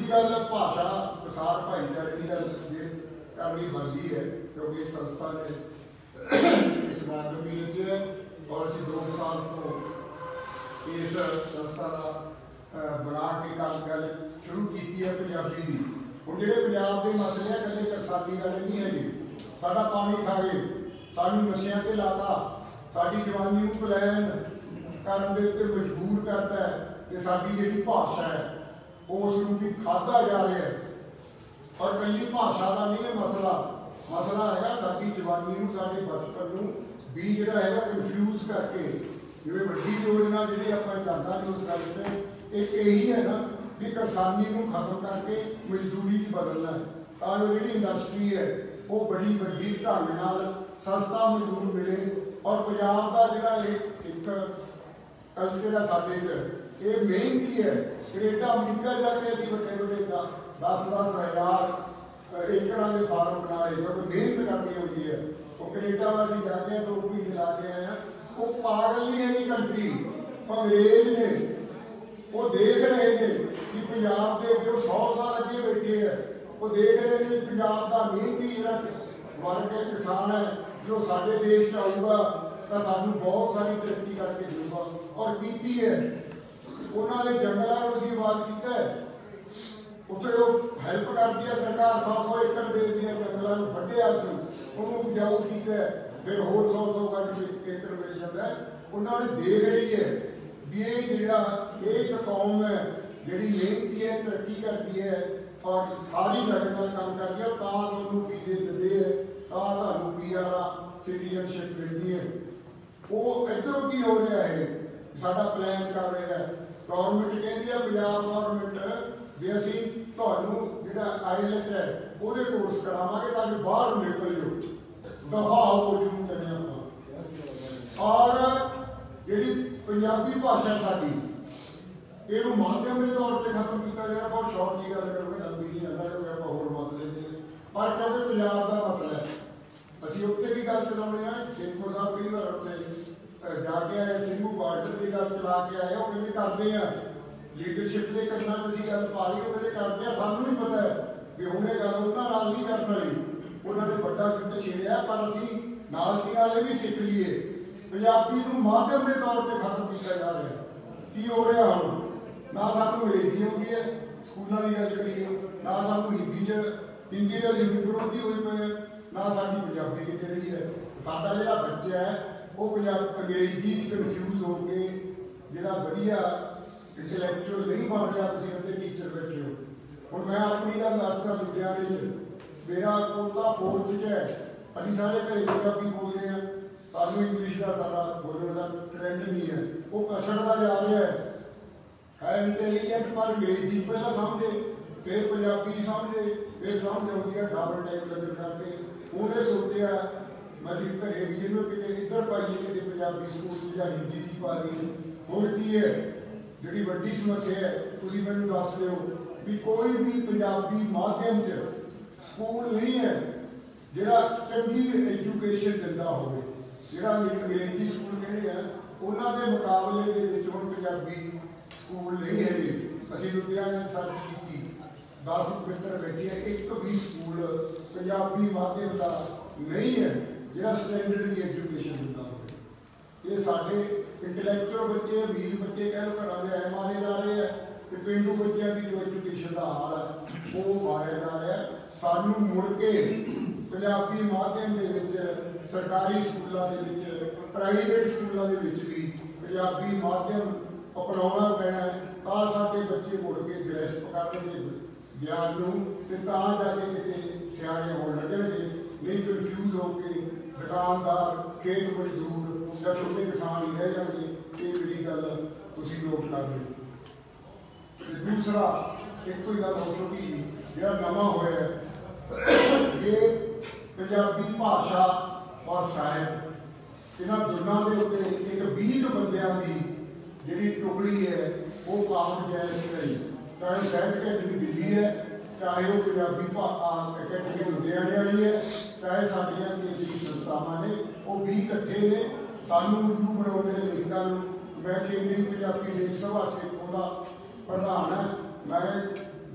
दूजी गल भाषा प्रसार भाईचारे की गल जे करनी बनती है, क्योंकि संस्था ने इस माध्यम है और असी 2 साल तो इस संस्था का बना के गल शुरू की है पंजाबी की। हुण जिहड़े पंजाब के मसले हैं कल्ले किसानी वाले नहीं है जी। साडा पानी खा गए, सानू नशियां ते लाता, साडी जवानी नूं पलैन करन दे उत्ते मजबूर करता है कि साडी जिहड़ी भाषा है उसनूं भी खाधा जा रहा है। और कल्ली भाषा का नहीं है मसला, मसला है साडी जवानी नूं साडे बचपन नूं भी जिहड़ा है कन्फ्यूज करके जिवें वड्डी योजना जिहड़ी आपां करदा ने उस गल ते एक यही है ना भी किसानी नूं खत्म करके मजदूरी च बदलना है, तां जो जिहड़ी इंडस्ट्री है वो बड़ी वड्डी ढंग नाल सस्ता मजदूर मिले। और पंजाब का जिहड़ा सिख कल्चर है साडे च ये मेहनती है। कनेडा अमरीका जाके असीं वड्डे वड्डे 10-10 हज़ार एकड़ां दे फार्म बना रहे, क्योंकि मेहनत करनी होती है। वो कनेडा वाली जाके 2 महीने ला के आए हैं। वो पागल नहीं है कंट्री, अंग्रेज ने वो देख रहे हैं कि पंजाब के जो 100 साल अगे बैठे है वो देख रहे हैं पंजाब का मेहनती जिहड़ा वर्ग है किसान है जो साडे देश च आऊगा तो सानू बहुत सारी तरक्की करके देगा। और कीती है उन्होंने जंगलों को असीं आबाद किया है, उत्थे वो हैल्प करती है सरकार 100-100 एकड़ दे दी है जंगलों को वड्ढिया सी उन्होंने उपजाऊ किया, फिर होर 100-100 गज एकड़ मिल जाता है। उन्होंने देख रही है भी ये जिहड़ा एक कौम है जिहड़ी मेहनती है तरक्की करती है और सारी लगन नाल काम करती है तां तुहानूं वीजे दिंदे है, तां तुहानूं PR सिटीजनशिप मिलदी है। वो इधरों की हो रहा है साडा प्लान कर रहा है गवर्नमेंट कहती है पंजाब गवर्नमेंट भी असीं तुहानूं जिहड़ा आईलैट है ਉਹਦੇ कोर्स करावांगे ताकि बाहर निकल जाओ दफा हो जूं चले आपां। और जिहड़ी पंजाबी भाषा साडी ਇਹਨੂੰ माध्यम के तौर पर खत्म किया जा रहा। बहुत शॉर्ट की गल करूँगा, लंबी नहीं आता क्योंकि आप होर मसले ने पर क्योंकि पंजाब का मसला है असीं उत्थे भी गल चलाउने आ। शेखो साहब कई बार उत्थे जाके आए ਸਿੰਘੂ बार्डर की गल चला के आए, वो कहते करते हैं लीडरशिप के करना असीं गल पा ली, कहते करते हैं सानू ही पता है कि हुण ये गल उन्हां नाल नहीं करन वाली, उन्होंने बड़ा युद्ध छेड़िया पर असीं नाल दी नाल भी सीख लीए। पंजाबी नूं माध्यम के तौर पर खत्म किया जा रहा है। की हो रहा हुण ना सानू अंग्रेजी आउंदी है स्कूलों की गल करिए, ना सानू हिंदी के असीं विरोधी होए पे हैं, ना साडी पंजाबी किते रही है। साडा जिहड़ा बच्चा है वो अंग्रेजी कन्फ्यूज होके जिहड़ा वधिया इंटलैक्चुअल नहीं बन रहा। तुसीं अद्धे टीचर बैठे हो, हुण मैं अपनी गल दसदा लुधियाने मेरा पोता 4th च है, असीं सारे घरे पंजाबी बोलते हैं, सानू इंग्लिश का साडा बोलण का ट्रेंड नहीं है, वो कसरदा जा रहा है इंटैलीजेंट पर अंग्रेजी पहला समझे फिर पंजाबी समझे फिर समझ आती है डबल टाइम लगन करके। उन्हें सोचा मैं घरे भी जिन्हों कि इधर पाइए कि पंजाबी स्कूल या हिंदी की पा दी। हुण की है जिहड़ी वड्डी समस्या है तुसीं मैनूं दस दिओ भी कोई भी पंजाबी माध्यम च स्कूल नहीं है जिहड़ा चंगी एजुकेशन दिंदा होवे। जिहड़ा अंग्रेजी स्कूल कहड़े हैं उन्हां दे मुकाबले दे विच हुण पंजाबी स्कूल नहीं है जी। असीं लुधियाने सर्च की 10 मित्र बैठे हैं, एक भी स्कूल पंजाबी माध्यम का नहीं है जिहड़ा स्टैंडर्ड की एजुकेशन दिंदा होवे। ये साडे इंटलैक्चुअल बच्चे अमीर बच्चे कह लो घरां दे मारे जा रहे हैं ते पेंडू बच्चों की जो एजुकेशन का हाल है वो मारिया जा रहा है। सानू मुड़ के पंजाबी माध्यम के विच सरकारी स्कूलों के विच प्राइवेट स्कूलों के विच भी पंजाबी माध्यम अपनाना पैना है तां साडे बच्चे मुड़ के ग्रैस्प करनगे ज्ञान नूं ते तां जाके किते सियाणे होण लगणगे। नहीं कन्फ्यूज होके दुकानदार खेत मजदूर या छोटे किसान ही रह जाएंगे। ये मेरी गल तुसीं नोट कर लो। दूसरा एक कोई गल हो चुकी जिहड़ा नवां होया ये पंजाबी भाषा और साहित्य इन्हां दोनों के उत्ते एक 20 बंदियां की जिहड़ी टुकड़ी है वो काम जायज़ रही, चाहे साहित्य अकैडमी दिल्ली है, चाहे वो पंजाबी अकैडमी लुधियाने वाली है, चाहे साडियां केंद्रीय संस्थावां ने वो 20 इकट्ठे ने सानू उर्दू बनाने लेखकों मैं केंद्रीय पंजाबी लेख सभा सेखों का प्रधान है। मैं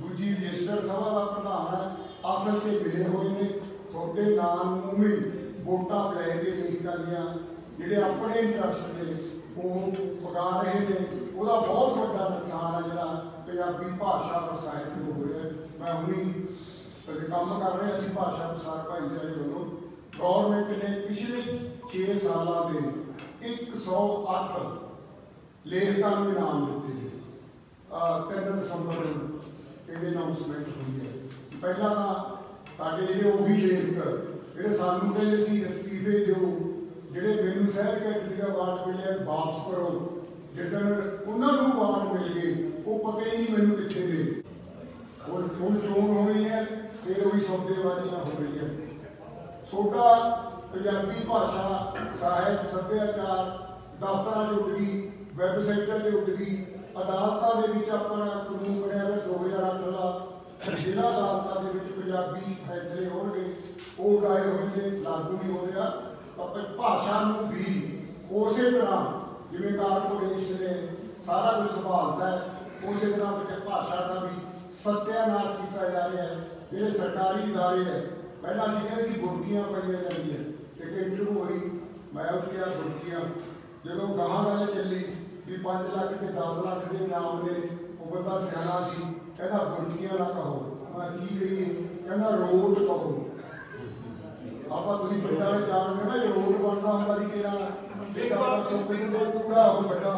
दूजी रजिस्टर्ड सभा का प्रधान है, असल के मिले हुए ने थोड़े नाम भी वोटा लै के लेखकों दियाँ जिहड़े अपने इंटरस्ट ने वो पका रहे हैं, वह बहुत बड़ा नुकसान है जिहड़ा पंजाबी भाषा और साहित्य में हो रहा है। मैं हुणी काम कर रहे असीं भाषा प्रसार भाईचारे वालों गौरमेंट ने पिछले 6 सालों के 108 लेखकों को इनाम दिते हैं। 3 दिसंबर ये अनाउंसमेंट हुई है। पहला तो साढ़े जो उही लेखक जोड़े सानू कहते सी इस्तीफे दो, जोड़े मैनू शहर कैटरी का अवार्ड मिले वापस करो, जिदन उन्होंने अवार्ड मिल गए वो पता ही नहीं मैनू कितने गए। हुण चोन हो गई है, फिर वही सौदेबाजियां हो गई है। छोटा पंजाबी भाषा साहित्य सभ्याचार दफ्तर उठ गई, वैबसाइटा से उठ गई, अदालतों के अपना कानून बनया 2008 का जिला अदालतों के पंजाबी फैसले होंगे वो उड़ाए हुए लागू नहीं हो रहा। भाषा भी उस तरह जिमें कारपोरेशन ने सारा कुछ संभालता है उस तरह भाषा का भी सत्यानाश किया जा रहा है। जो सरकारी इदारे है पहला अभी कहते बुरकियां पाई जाती है, एक इंटरव्यू हुई मैं क्या बुरकियां जो गाह गल चली भी 5 लाख के 10 लाख के इनाम ने वो बंदा सियाना सी कहना बुरकियां ना कहो, मैं की कही कहना रोड कहो। आप पिंडा में जानते ना जो रोड बनता होंगे सी कि पूरा हो बड़ा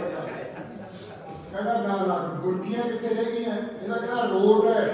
कहना ना ना बुरकियां कितने रह गई हैं, इसका कहना रोड है।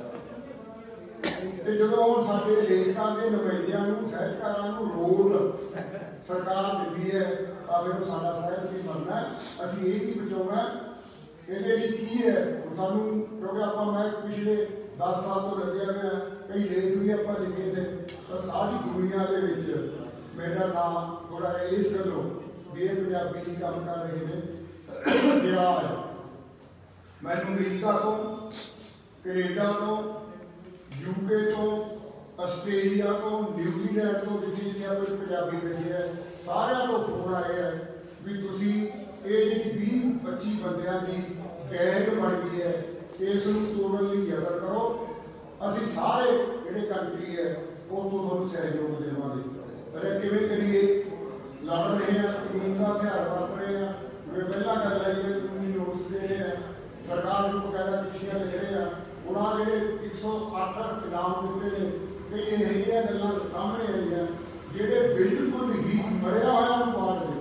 तो जो हम साडे लेखकों के नुमाइंदियों साहित्यकारों को रोड सरकार दी है, फिर साडा साहित्य भी बनना है, असीं ये भी बचाना ये की है सानू, क्योंकि आप मैं पिछले 10 साल तो लगे हुए कई लेख भी आप लिखे थे तो सारी दुनिया के मेरा नाम थोड़ा इस गलों भी ये पंजाबी की काम कर रहे हैं गया है। मैनू अमरीका तो कनेडा तो यूके तो आस्ट्रेलिया तो न्यूजीलैंड तो जिथे जिथे आप पंजाबी बैठे है सारे तो फोन आए हैं भी तुसी ये जी 20-25 बंदियां की गैंग बन गई है, इस तोड़न की यत्न करो, असी सारे जो कंट्री है वो तो तुहानू सहयोग देवांगे। अरे किवें करिए लड़ रहे हैं, कानून का हथियार बरत रहे हैं, वे पहला गल आई है कानूनी नोटिस दे रहे हैं, सरकार को बकायदा चिट्ठियां लिख रहे हैं। हुण आ जिहड़े 108 इनाम दिते ने कई इहिजियां गल्लां सामने आई हैं जिहड़े बिल्कुल ही मरिया होया नूं बाढ़ दे।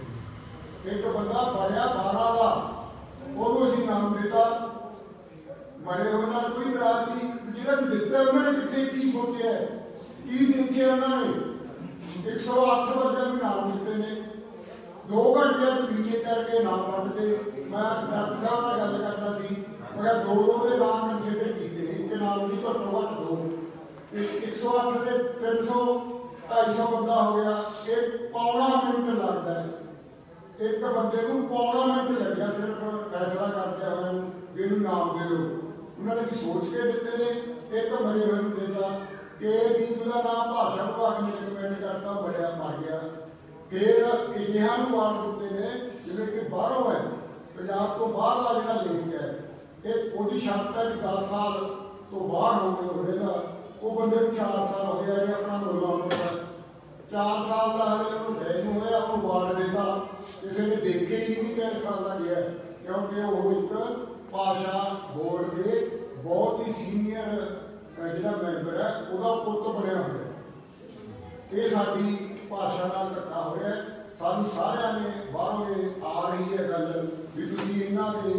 एक बंदा मरिया 12 का ਉਹਨੂੰ ਅਸੀਂ ਨਾਮ ਦਿੱਤਾ, मरे हुए ना कोई इतराज नहीं, जिन्हें दिता उन्होंने कितने की सोचा की देखे उन्होंने 108 बंदे नाम दिते ने 2 घंटे पीछे करके नाम वंडते। मैं डॉक्टर साहब नाल गल करता सी, मैं 2 के नाम कंसीडर किए, एक नाम की घट्टो घट 2 108 के 300-250 बंदा हो गया, एक पौना मिनट लगता है एक बंदे को पौना मिनट लग्या सिर्फ फैसला करते हुए भी इनू नाम दे दो। उन्होंने की सोच के दिते ने, एक मरे हुए देता कि दीप का नाम भाषा विभाग ने रिकमेंड करता मरिया मर गया। फिर अजिहा अवार्ड दिते ने जिवें कि बाहरों है पंजाब तो बाहरला जिहड़ा लेख है एक उहदी शर्त है कि 10 साल तो बाहर हो गए होगा, वो बंदे 4 साल हो गया जो अपना मुला होगा 4 साल का हले उन्होंने गए नहीं होया, उन्होंने अवार्ड देता किसी ने देखे ही नहीं कि 1.5 साल का गया, क्योंकि वो एक भाषा बोर्ड के बहुत ही सीनियर जिहड़ा मैंबर है वह पुत बनया हुआ। ये साडी भाषा नाल धक्का हो रहा है, सानू सारिਆਂ ने बाहरों आ रही है गल भी तुसीं इन्हां दे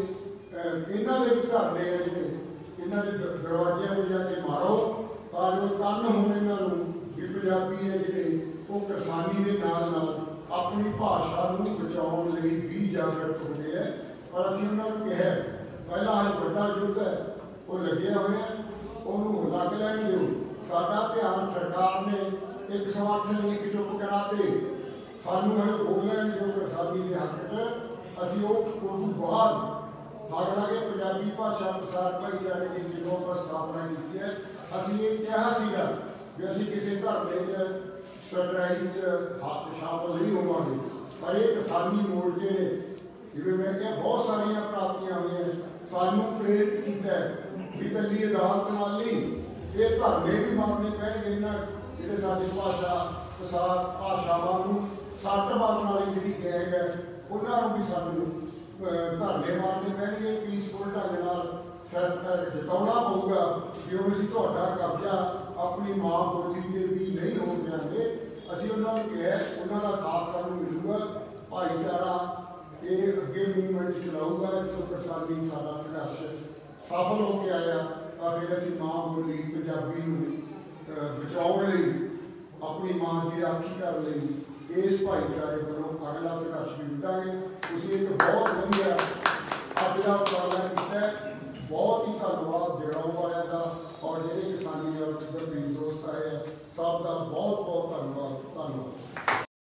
विच धरने है जिहड़े इन्हां दे दरवाजिਆਂ ते जाके मारो तां जो कन्न होण इन्हां नूं भी पंजाबी है जिहड़े वो किसानी दे नाल अपनी भाषा को बचाने लई भी जागृत हो गए हैं। पर असीं उन्होंने कहा पहला हाले बड़ा युद्ध है वो लगे हुए हैं, उन्होंने लग लैन दो, साडा ध्यान सरकार ने 108 लेख चुप कराते, सानू हले बोल लैन दो किसानी के हक च। असीं उर्दू बाद हालांकि पंजाबी भाषा प्रसार भाईचारे की जो स्थापना की है, असीं ये कहा सीगा भी असीं किसी धरने च स्ट्राइक हाथ शामिल नहीं होवांगे, पर ये किसानी मोर्चे ने जिवें मैं क्या बहुत सारिया प्राप्तियां हुई, सानू प्रेरित किया भी कली अदालत नाल नहीं, ये धरने भी मारने पैणगे इन्हां जिहड़े साडी भाषा प्रसार भाषावां नूं सੱਟ मारन वाली जिहड़ी गैंग है उन्हां नूं भी सानूं धरने मारने पैणगे। पीसफुल ढंग नाल जताउणा पਊਗਾ कि हुण असीं तुहाडा कब्जा अपनी मां बोली ते भी नहीं होण देंगे। असीं उन्हां नूं कहा उन्हां दा साथ सानूं मिलूगा, भाईचारा ये अगे मूवमेंट चलाऊगा। जो किसानी साडा संघर्ष सफल होकर आया तो फिर असीं मां बोली पंजाबी नूं बचाउण लई अपनी मां की राखी करने लई इस भाईचारे वालों अगला संघर्ष भी विटांगे। तुसीं एक बहुत वधिया अज दा उपाला कीता, बहुत ही धन्नवाद जगराऊं वालियां दा और जिहड़े किसानी और वीर दोस्त आए सब का बहुत बहुत धन्नवाद।